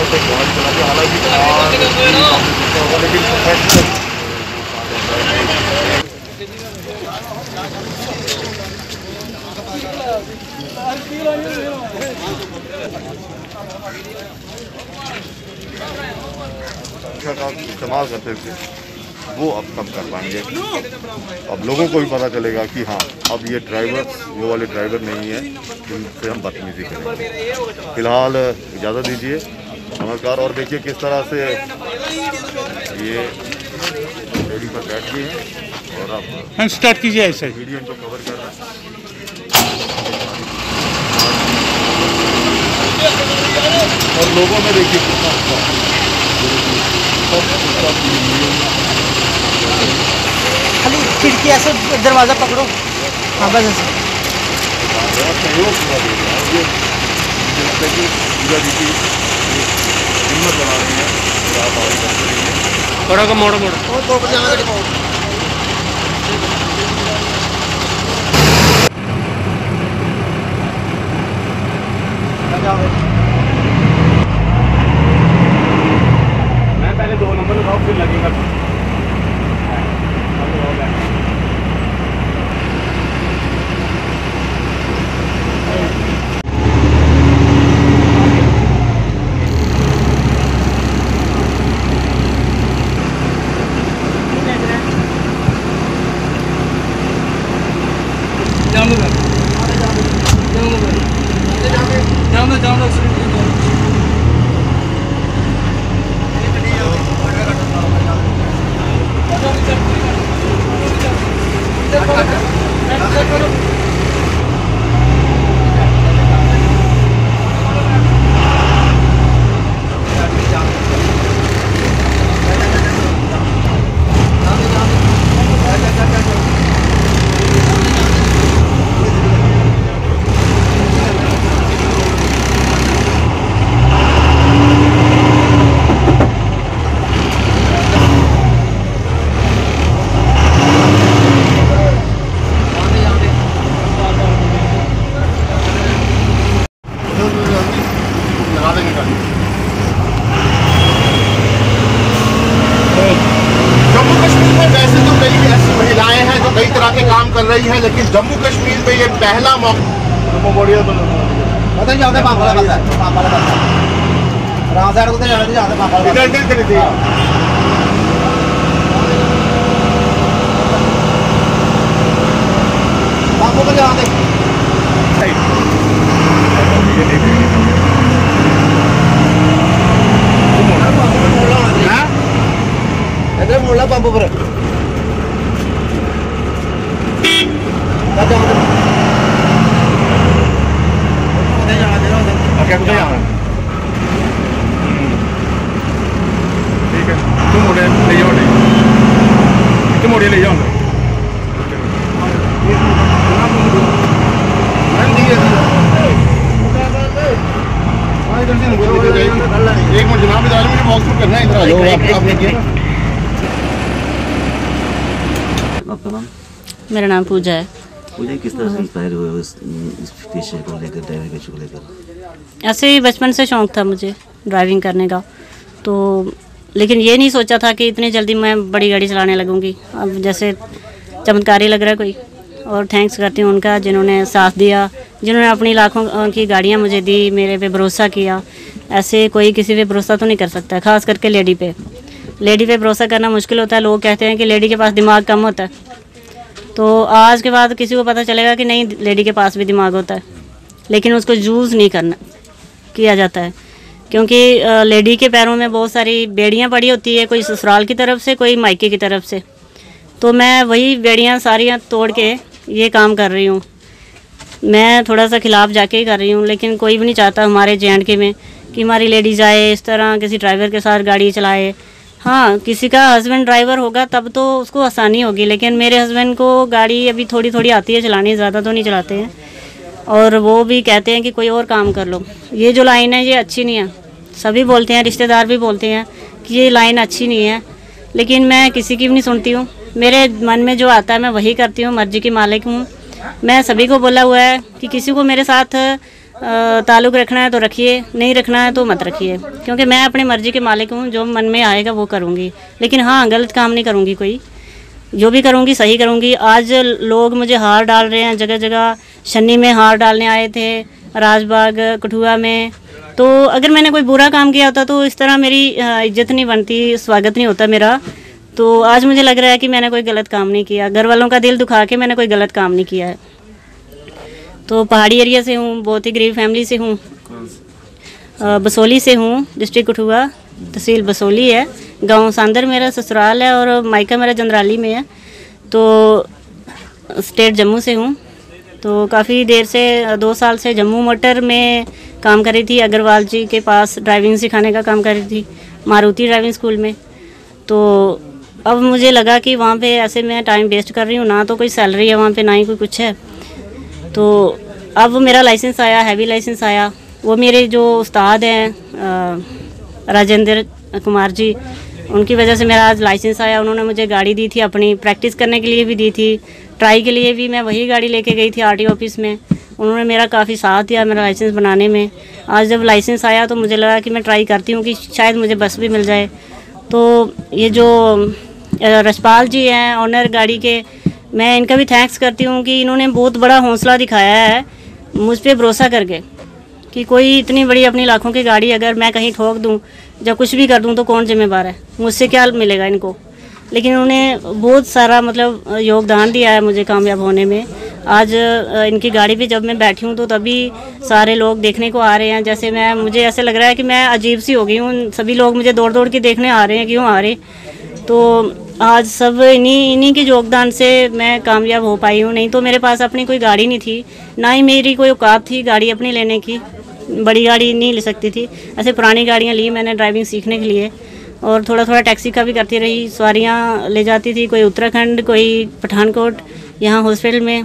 से गाड़ी चलाते, हालांकि लेकिन का इस्तेमाल करते थे वो अब कम कर पाएंगे। अब लोगों को भी पता चलेगा कि हाँ अब ये ड्राइवर वो वाले ड्राइवर नहीं है जिनसे हम बदतमीजी करेंगे। फिलहाल इजाज़त दीजिए, नमस्कार। और देखिए किस तरह से ये रेडी पर बैठ गए हैं और अब स्टार्ट कीजिए ऐसे वीडियो इनको कवर कर रहे हैं। और लोगों में देखिए कितना खाली खिड़की ऐसे दरवाज़ा पकड़ो। हाँ बस ऐसे सहयोग पूरा दे रहा है। ये पूजा जी की हिम्मत बना रही है और आप आगे करते रहिए। थोड़ा का मोड़ मोड़ वो 2 बजे आना दिखाओ। मैं पहले 2 नंबर लगाओ फिर लगेगा। जम्मू कश्मीर में वैसे तो कई ऐसी महिलाएं हैं जो कई तरह के काम कर रही हैं, लेकिन जम्मू कश्मीर में ये पहला मौका। मोड़ला पंप पर ठीक है, तुम मोड़े ले जाओ, तुम मोड़े ले जाओ। एक मिनट जनाब, इधर मुझे वॉक थ्रू करना है। इधर आ जाओ। आपने किया ना? आपका नाम? मेरा नाम पूजा है। पूजा, किस तरह से इंस्पायर हुए इस पेशे को लेकर, ड्राइविंग पेशे को लेकर? ऐसे ही बचपन से शौक़ था मुझे ड्राइविंग करने का, तो लेकिन ये नहीं सोचा था कि इतनी जल्दी मैं बड़ी गाड़ी चलाने लगूंगी। अब जैसे चमत्कारी लग रहा है कोई, और थैंक्स करती हूँ उनका जिन्होंने साथ दिया, जिन्होंने अपनी लाखों की गाड़ियाँ मुझे दी, मेरे पे भरोसा किया। ऐसे कोई किसी पे भरोसा तो नहीं कर सकता, ख़ास करके लेडी पे। लेडी पे भरोसा करना मुश्किल होता है। लोग कहते हैं कि लेडी के पास दिमाग कम होता है, तो आज के बाद किसी को पता चलेगा कि नहीं, लेडी के पास भी दिमाग होता है, लेकिन उसको यूज़ नहीं किया जाता है। क्योंकि लेडी के पैरों में बहुत सारी बेड़ियाँ पड़ी होती है, कोई ससुराल की तरफ से, कोई मायके की तरफ से। तो मैं वही बेड़ियाँ सारियाँ तोड़ के ये काम कर रही हूँ। मैं थोड़ा सा खिलाफ जाके ही कर रही हूँ, लेकिन कोई भी नहीं चाहता हमारे JNK में कि हमारी लेडी जाए इस तरह किसी ड्राइवर के साथ गाड़ी चलाए। हाँ, किसी का हस्बैंड ड्राइवर होगा तब तो उसको आसानी होगी, लेकिन मेरे हस्बैंड को गाड़ी अभी थोड़ी थोड़ी आती है चलानी, ज़्यादा तो नहीं चलाते हैं, और वो भी कहते हैं कि कोई और काम कर लो। ये जो लाइन है ये अच्छी नहीं है, सभी बोलते हैं, रिश्तेदार भी बोलते हैं कि ये लाइन अच्छी नहीं है, लेकिन मैं किसी की भी नहीं सुनती हूँ। मेरे मन में जो आता है मैं वही करती हूँ, मर्जी की मालिक हूँ। मैं सभी को बोला हुआ है कि किसी को मेरे साथ ताल्लुक़ रखना है तो रखिए, नहीं रखना है तो मत रखिए, क्योंकि मैं अपनी मर्ज़ी के मालिक हूँ। जो मन में आएगा वो करूँगी, लेकिन हाँ गलत काम नहीं करूँगी। कोई जो भी करूँगी सही करूँगी। आज लोग मुझे हार डाल रहे हैं, जगह जगह शन्नी में हार डालने आए थे, राजबाग कठुआ में। तो अगर मैंने कोई बुरा काम किया होता तो इस तरह मेरी इज्जत नहीं बनती, स्वागत नहीं होता मेरा। तो आज मुझे लग रहा है कि मैंने कोई गलत काम नहीं किया, घर वालों का दिल दुखा के मैंने कोई गलत काम नहीं किया है। तो पहाड़ी एरिया से हूँ, बहुत ही गरीब फैमिली से हूँ, बसोली से हूँ, डिस्ट्रिक्ट कठुआ, तहसील बसोली है, गांव सांदर मेरा ससुराल है और मायका मेरा जंदराली में है। तो स्टेट जम्मू से हूँ। तो काफ़ी देर से 2 साल से जम्मू मोटर में काम कर रही थी, अग्रवाल जी के पास ड्राइविंग सिखाने का काम कर रही थी, मारुति ड्राइविंग स्कूल में। तो अब मुझे लगा कि वहाँ पे ऐसे मैं टाइम वेस्ट कर रही हूँ, ना तो कोई सैलरी है वहाँ पे, ना ही कोई कुछ है। तो अब मेरा लाइसेंस आया, हैवी लाइसेंस आया। वो मेरे जो उस्ताद हैं राजेंद्र कुमार जी, उनकी वजह से मेरा आज लाइसेंस आया। उन्होंने मुझे गाड़ी दी थी, अपनी प्रैक्टिस करने के लिए भी दी थी, ट्राई के लिए भी मैं वही गाड़ी लेके गई थी आरटीओ ऑफिस में। उन्होंने मेरा काफ़ी साथ दिया मेरा लाइसेंस बनाने में। आज जब लाइसेंस आया तो मुझे लगा कि मैं ट्राई करती हूँ कि शायद मुझे बस भी मिल जाए। तो ये जो रशपाल जी हैं ऑनर गाड़ी के, मैं इनका भी थैंक्स करती हूँ कि इन्होंने बहुत बड़ा हौसला दिखाया है मुझ पर भरोसा करके, कि कोई इतनी बड़ी अपनी लाखों की गाड़ी अगर मैं कहीं ठोक दूँ या कुछ भी कर दूँ तो कौन जिम्मेदार है, मुझसे क्या मिलेगा इनको। लेकिन उन्होंने बहुत सारा मतलब योगदान दिया है मुझे कामयाब होने में। आज इनकी गाड़ी पे जब मैं बैठी हूँ तो तभी सारे लोग देखने को आ रहे हैं। जैसे मुझे ऐसे लग रहा है कि मैं अजीब सी हो गई हूँ, सभी लोग मुझे दौड़ दौड़ के देखने आ रहे हैं, क्यों आ रहे। तो आज सब इन्हीं के योगदान से मैं कामयाब हो पाई हूँ। नहीं तो मेरे पास अपनी कोई गाड़ी नहीं थी, ना ही मेरी कोई औकात थी गाड़ी अपनी लेने की। बड़ी गाड़ी नहीं ले सकती थी, ऐसे पुरानी गाड़ियाँ ली मैंने ड्राइविंग सीखने के लिए। और थोड़ा थोड़ा टैक्सी का भी करती रही, सवारियाँ ले जाती थी, कोई उत्तराखंड, कोई पठानकोट, यहाँ हॉस्पिटल में।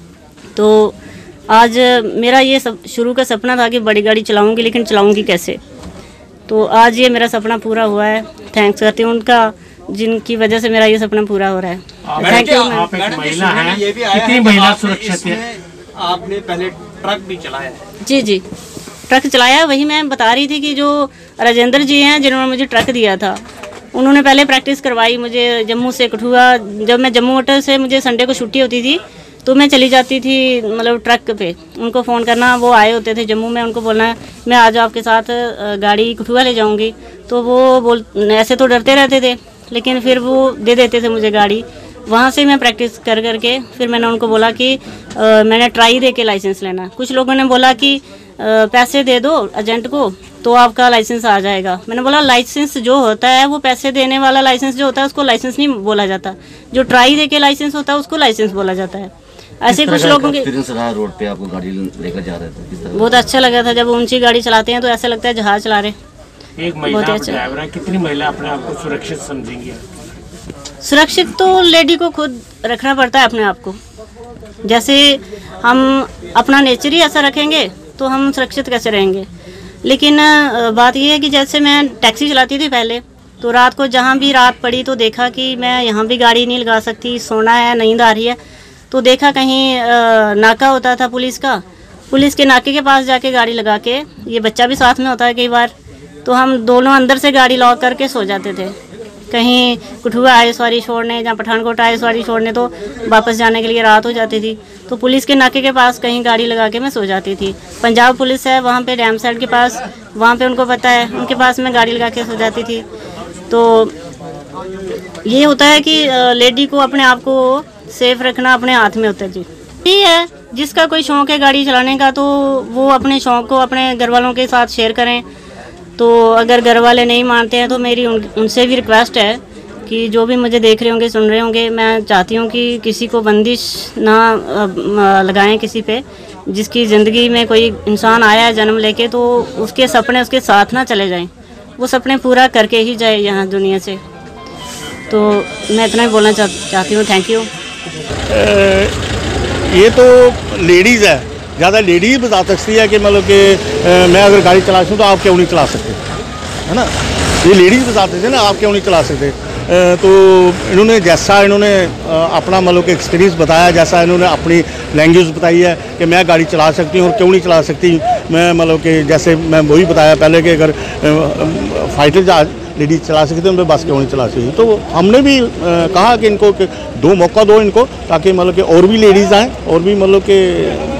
तो आज मेरा ये सब शुरू का सपना था कि बड़ी गाड़ी चलाऊँगी, लेकिन चलाऊँगी कैसे। तो आज ये मेरा सपना पूरा हुआ है। थैंक्स करती हूँ उनका, जिनकी वजह से मेरा ये सपना पूरा हो रहा है। Thank you. आप एक महिला हैं, कितनी महिला सुरक्षित है? आपने पहले ट्रक भी चलाया है? जी जी, ट्रक चलाया। वही मैं बता रही थी कि जो राजेंद्र जी हैं जिन्होंने मुझे ट्रक दिया था, उन्होंने पहले प्रैक्टिस करवाई मुझे जम्मू से कठुआ। जब मैं जम्मू मोटर से, मुझे संडे को छुट्टी होती थी तो मैं चली जाती थी मतलब ट्रक पे, उनको फ़ोन करना, वो आए होते थे जम्मू में, उनको बोलना मैं आज आपके साथ गाड़ी कठुआ ले जाऊंगी। तो वो ऐसे तो डरते रहते थे, लेकिन फिर वो दे देते थे मुझे गाड़ी। वहाँ से मैं प्रैक्टिस कर करके फिर मैंने उनको बोला कि मैंने ट्राई दे के लाइसेंस लेना। कुछ लोगों ने बोला कि पैसे दे दो एजेंट को तो आपका लाइसेंस आ जाएगा। मैंने बोला लाइसेंस जो होता है वो पैसे देने वाला लाइसेंस जो होता है उसको लाइसेंस नहीं बोला जाता, जो ट्राई दे के लाइसेंस होता है उसको लाइसेंस बोला जाता है। ऐसे कुछ लोगों के रोड पे आपको गाड़ी लेकर जा रहे थे, बहुत अच्छा लगा था। जब ऊंची गाड़ी चलाते हैं तो ऐसा लगता है जहाज चला रहे। एक महिला ड्राइवर है, कितनी महिला अपने आप को सुरक्षित समझेंगी? सुरक्षित तो लेडी को खुद रखना पड़ता है अपने आप को। जैसे हम अपना नेचर ही ऐसा रखेंगे तो हम सुरक्षित कैसे रहेंगे। लेकिन बात यह है कि जैसे मैं टैक्सी चलाती थी पहले, तो रात को जहाँ भी रात पड़ी तो देखा कि मैं यहाँ भी गाड़ी नहीं लगा सकती, सोना है, नींद आ रही है। तो देखा कहीं नाका होता था पुलिस का, पुलिस के नाके के पास जाके गाड़ी लगा के, ये बच्चा भी साथ में होता है कई बार, तो हम दोनों अंदर से गाड़ी लॉक करके सो जाते थे। कहीं कठुआ आए सवारी छोड़ने या पठानकोट आए सवारी छोड़ने तो वापस जाने के लिए रात हो जाती थी, तो पुलिस के नाके के पास कहीं गाड़ी लगा के मैं सो जाती थी। पंजाब पुलिस है वहाँ पे डैम साइड के पास, वहाँ पे उनको पता है, उनके पास मैं गाड़ी लगा के सो जाती थी। तो ये होता है कि लेडी को अपने आप को सेफ रखना अपने हाथ में होता है। जी ये है, जिसका कोई शौक़ है गाड़ी चलाने का तो वो अपने शौक़ को अपने घर वालों के साथ शेयर करें। तो अगर घर वाले नहीं मानते हैं तो मेरी उनसे भी रिक्वेस्ट है कि जो भी मुझे देख रहे होंगे, सुन रहे होंगे, मैं चाहती हूँ कि किसी को बंदिश ना लगाएं किसी पे। जिसकी ज़िंदगी में कोई इंसान आया है जन्म लेके, तो उसके सपने उसके साथ ना चले जाएं, वो सपने पूरा करके ही जाए यहाँ दुनिया से। तो मैं इतना ही बोलना चाहती हूँ। Thank you. ये तो लेडीज़ है, ज़्यादा लेडीज बता सकती है कि मतलब कि मैं अगर गाड़ी चला सकूँ तो आप क्यों नहीं चला सकते, है ना। ये लेडीज़ बता सकते हैं ना, आप क्यों नहीं चला सकते। तो इन्होंने जैसा इन्होंने अपना मतलब कि एक्सपीरियंस बताया, जैसा इन्होंने अपनी लैंग्वेज बताई है कि मैं गाड़ी चला सकती हूँ और क्यों नहीं चला सकती, मैं मतलब कि जैसे मैं वही बताया पहले कि अगर फाइटर जहाज लेडीज चला सकते हैं, उन पर बस क्यों नहीं चला सकती। तो हमने भी कहा कि इनको दो मौका दो इनको, ताकि मतलब कि और भी लेडीज़ आएँ और भी मतलब कि